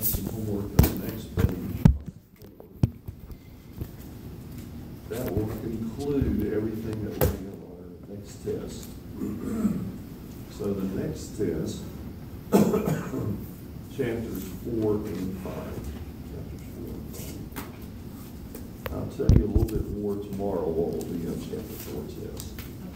have some homework on the next page. That will conclude everything that we're going on our next test. So the next test, chapters 4 and 5. Chapters 4 and 5. I'll tell you a little bit more tomorrow what will be on chapter 4 test.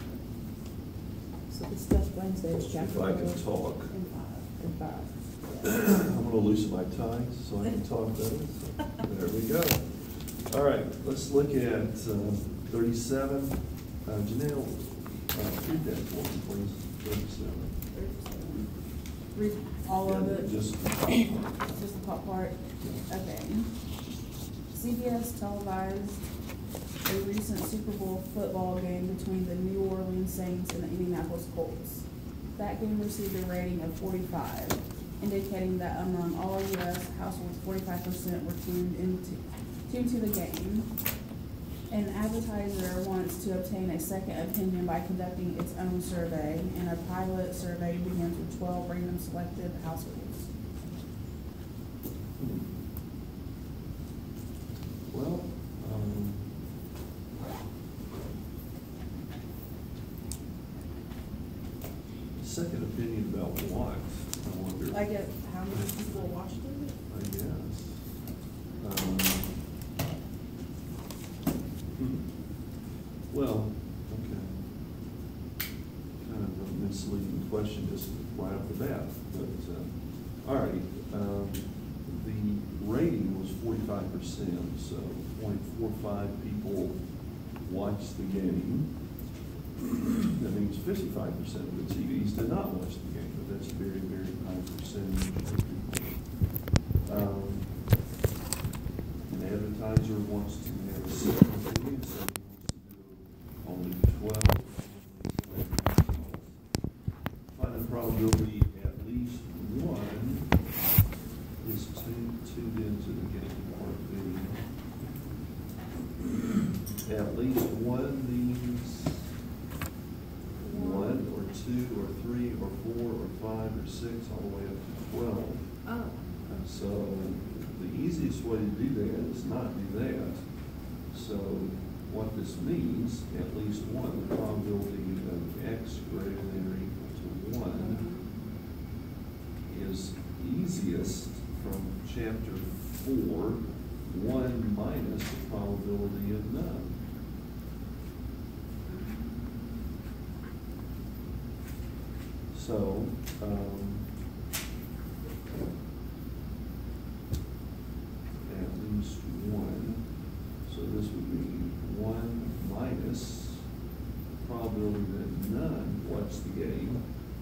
So this test Wednesday is chapter 4 If I can talk. and 5. I'm going to loosen my tie so I can talk better. So, there we go. All right, let's look at 37. Janelle, read that for me, please. 37. Read all of it? Just Just the top part? Okay. CBS televised a recent Super Bowl football game between the New Orleans Saints and the Indianapolis Colts. That game received a rating of 45, indicating that among all U.S. households, 45% were tuned to the game. An advertiser wants to obtain a second opinion by conducting its own survey, and a pilot survey begins with 12 random selected households. Well, second opinion about what? I wonder. I get how many people watched it? I guess. Well, okay. Kind of a misleading question just right off the bat. But, all right. The rating was 45%, so 0.45 people watched the game. That means 55% of the TVs did not watch the game, but that's a very, very high percentage of people. An advertiser wants to have a second opinion, so he wants to do only 12. Find the probability at least one is tuned into the game, or the at least one means 1 or 2 or 3 or 4 or 5 or 6 all the way up to 12. Oh. So the easiest way to do that is not do that. So what this means, at least one, the probability of x greater than or equal to 1 is easiest from chapter 4, 1 minus the probability of none. So, at least one. So this would be 1 minus probability that none watch the game.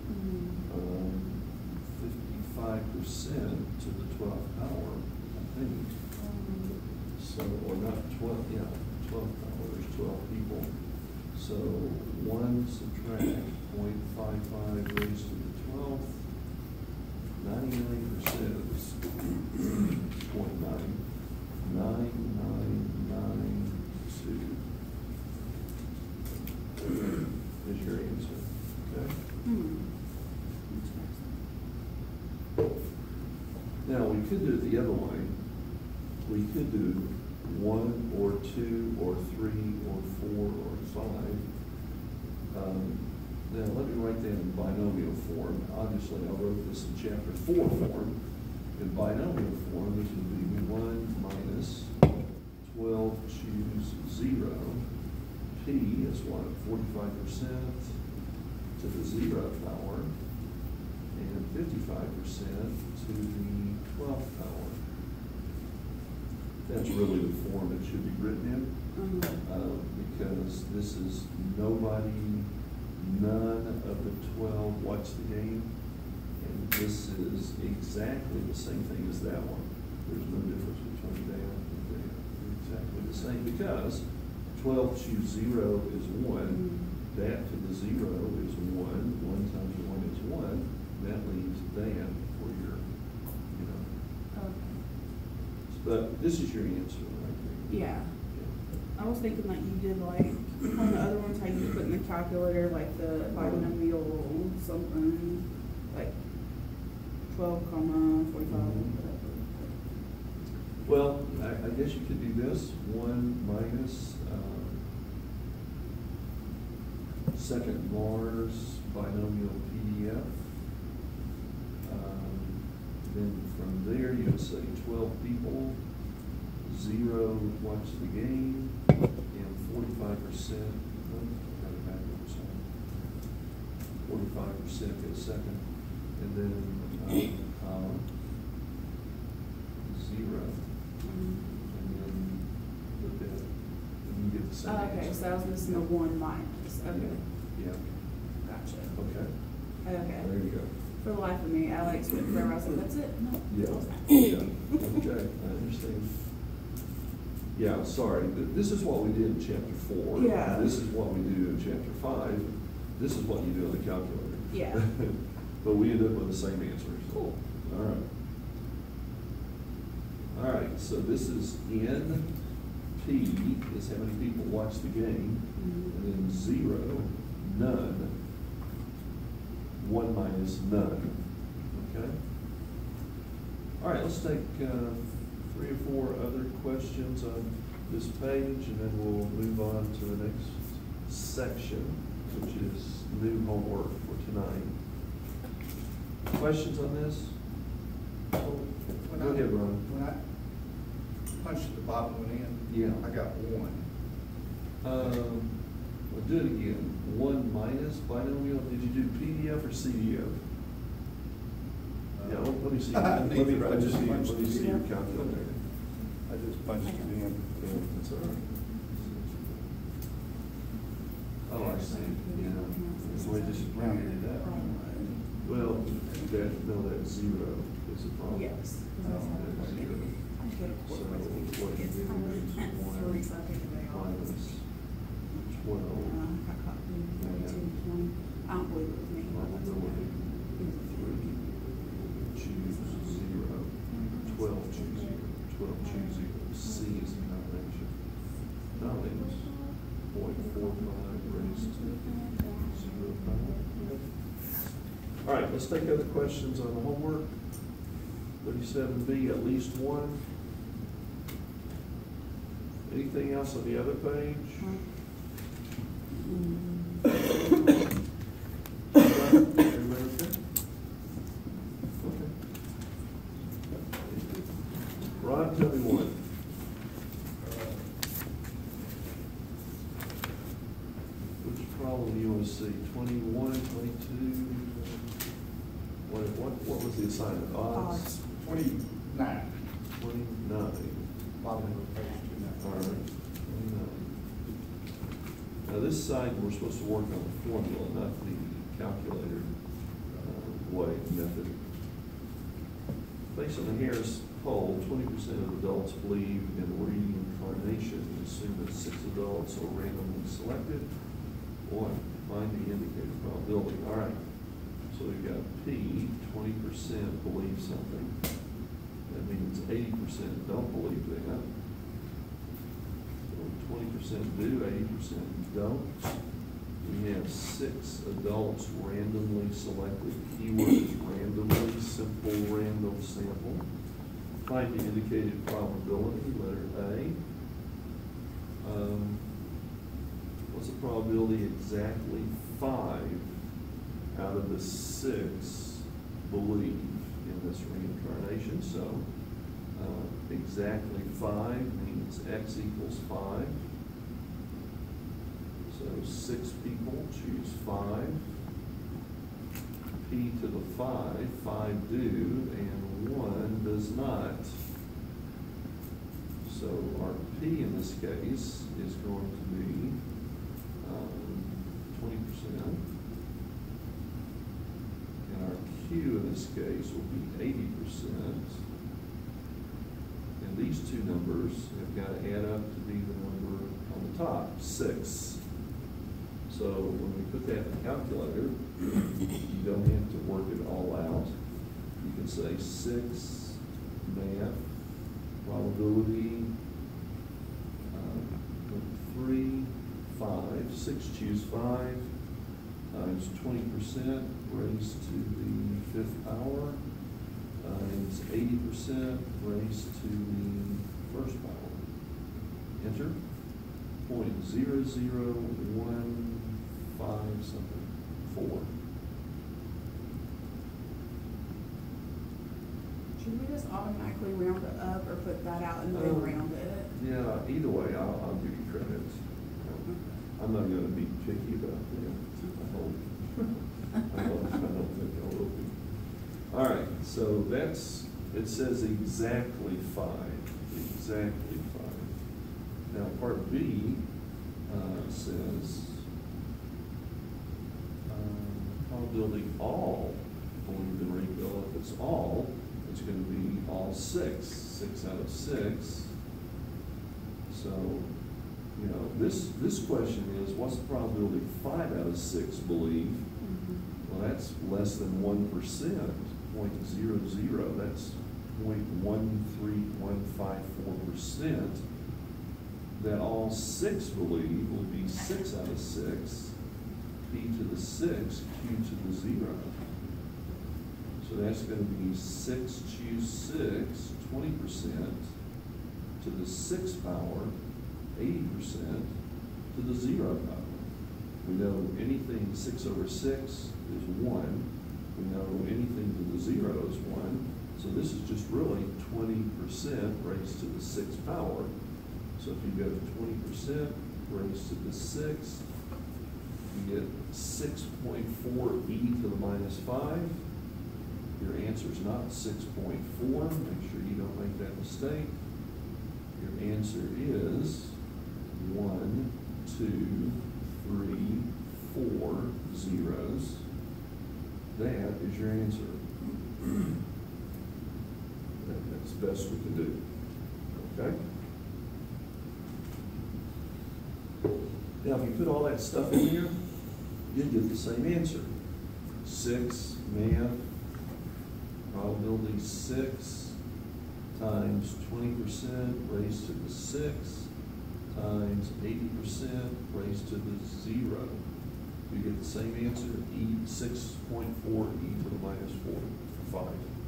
55% to the 12th hour, I think. So, or not 12, yeah, 12th hour, there's 12 people. So 1 subtract 0.55 raised to the 12th, 99% is 0.9992 is your answer, okay? Now, we could do it the other way. We could do 1 or 2 or 3 or 4 or 5. Now, let me write that in binomial form. Obviously, I wrote this in chapter 4 form. In binomial form, this would be 1 minus 12 choose 0. P is what? 45% to the 0th hour, and 55% to the 12th hour. That's really the form it should be written in, because this is nobody, none of the 12 watch the game, and this is exactly the same thing as that one. There's no difference between that and that. They're exactly the same, because 12 choose 0 is 1, that to the 0 is 1, 1 times 1 is 1, that leaves that for your, you know. Okay. But this is your answer right there. Yeah. I was thinking that you did like on the other ones how you put in the calculator like the binomial something like 12, 45, whatever. guess you could do this, 1 minus, second Mars binomial PDF. Then from there, you'll say 12 people, 0 watch the game, and 45%, 45% get a second, and then, 0. And then put that, and you get the same Oh, okay, answer. so I was missing the 1 minus, okay, Yeah, gotcha. okay, Okay, there you go. for the life of me, I like switched forever, I was like, that's it? No. Yeah, yeah, okay, I understand. Yeah, sorry, this is what we did in chapter 4. Yeah. This is what we do in chapter 5. This is what you do on the calculator. Yeah. But we end up with the same answers. Cool. All right. All right, so this is N, P is how many people watch the game, and then 0, none, 1 minus none, okay? All right, let's take 3 or 4 other questions on this page, and then we'll move on to the next section, which is new homework for tonight. Questions on this? Go ahead, Ron. When I punched the bottom one in, Yeah. I got 1. We'll do it again. 1 minus binomial, did you do PDF or CDF? Yeah, let me see. Let me see your calculator. I just punched it in. Yeah, that's all right. Oh, I see, yeah. So we just rounded it up. Well, that 0 is a problem. Yes. That's 0. So what you do is 1 minus 12. I don't believe it was me. Probability 3, choose 0, 12 choose 0, 12 choose 0. C is a combination. Knowledge, 0.45 raised to 0.5. All right, let's take other questions on the homework. 37B, at least 1. Anything else on the other page? Everybody okay? Okay. Ron, tell me one. Which problem do you want to see? 21, 22? What was the assignment? Odds? 29. 29. Bottom of the page, All right. 29. Now this side, we're supposed to work on the formula, not the calculator method. Based on the Harris poll, 20% of adults believe in reincarnation. Assume that 6 adults are randomly selected. Boy, find the indicated probability. All right. So we've got P, 20% believe something. That means 80% don't believe that. So 20% do, 80% don't. We have 6 adults randomly selected. Keyword is randomly, simple random sample. Find the indicated probability, letter A. What's the probability exactly 5 out of the 6 believe in this reincarnation? So exactly 5 means X equals 5. So 6 people choose 5. P to the 5, 5 do, and 1 does not. So our P in this case is going to be 20%. And our Q in this case will be 80%. And these two numbers have got to add up to be the number on the top, 6. So when we put that in the calculator, you don't have to work it all out. You can say 6 math probability 3, 5, 6 choose 5 times 20% raised to the 5th power times 80% raised to the 1st power. enter, 0.0015 something, 4. Should we just automatically round it up or put that out and then round it? Yeah, either way, I'll give you credit. I'm not gonna be picky about that, I hope. I don't think I will be. All right, so that's, it says exactly 5, exactly 5. Now, part B says, probability all believe in Ringville. If it's all, it's gonna be all 6 out of 6. So, you know, this question is, what's the probability 5 out of 6 believe? Well, that's less than 1%, 0.00, that's 0.13154%. That all 6 believe will be 6 out of 6, p to the 6, q to the 0. So that's going to be 6 choose 6, 20%, to the 6th power, 80%, to the 0 power. We know anything 6 over 6 is 1. We know anything to the 0 is 1. So this is just really 20% raised to the 6th power. So if you go to 20% raised to the 6th, you get 6.4 e to the minus 5. Your answer is not 6.4. Make sure you don't make that mistake. Your answer is 1, 2, 3, 4 zeros. That is your answer. That's the best we can do. Okay? Now, if you put all that stuff in here, you get the same answer. 6 math, probability 6 times 20% raised to the 6 times 80% raised to the 0. You get the same answer, 6.4 e to the minus 4 for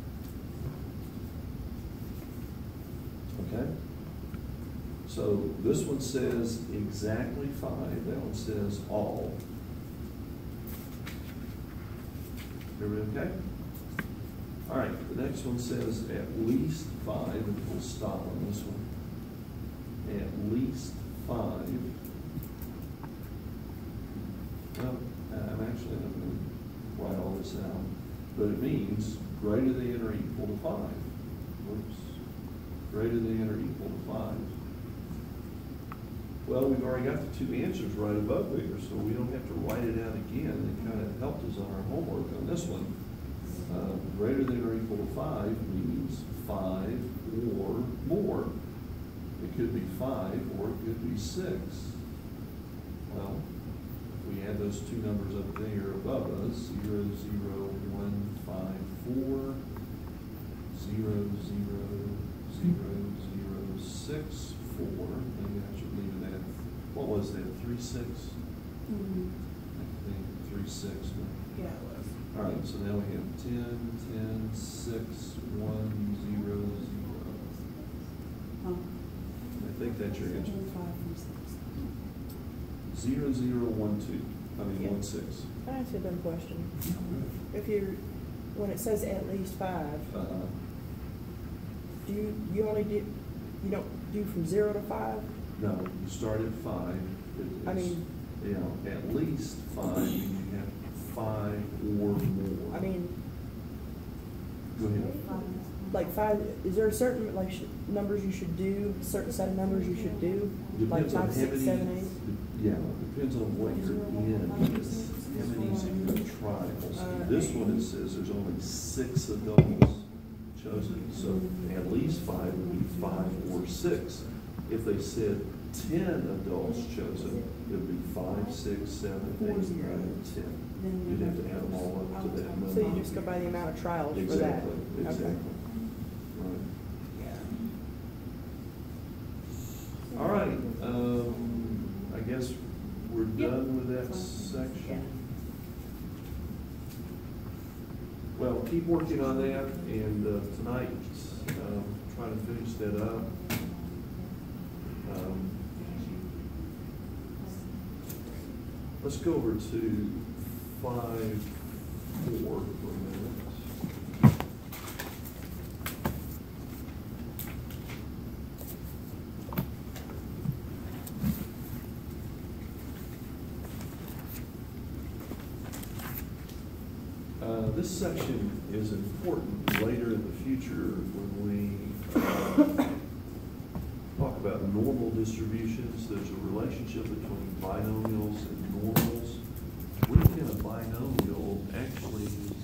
5. Okay? So this one says exactly 5, that one says all. Everybody okay? All right, the next one says at least 5, and we'll stop on this one. At least 5. Well, I'm actually not going to write all this out, but it means greater than or equal to 5. Whoops. Greater than or equal to 5. Well, we've already got the 2 answers right above there, so we don't have to write it out again. It kind of helped us on our homework on this one. Greater than or equal to 5 means 5 or more. It could be 5 or it could be 6. Well, we add those 2 numbers up there above us, 0, 0, 1, 5, 4, 0, 0, 0, 0, 6, 4. Maybe I should leave it at, what was that, 3, 6? Mm-hmm. I think 3, 6. Yeah, it was. All right, so now we have 10, 10, 6, 1, 0, 0. I think that's your answer. 0, 0, 1, 2. I mean, Yeah. 1, 6. Can I ask you a dumb question? If you're, when it says at least 5, do you only do, you don't do from 0 to 5? No, you start at 5. I mean, you know, at least 5, means you have 5 or more. I mean, Go ahead. like 5, is there a certain, like, numbers you should do, a certain set of numbers you should do? Like Depends on 5, how 6, many, 7, 8? yeah, depends on what you're in, how many's in your trials. This one, it says there's only 6 adults chosen, so at least 5 would be 5 or 6. If they said 10 adults chosen, it would be 5, 6, 7, 8, 9, 10. You'd have to add them all up to that number. So you just go by the amount of trials for that? Exactly, exactly. Okay. Right. Yeah. All right, I guess we're done with that section. Well, keep working on that, and tonight, try to finish that up. Let's go over to 5.4 for a minute. This section is important later in the future when we talk about normal distributions. There's a relationship between binomials and normals. When can a binomial actually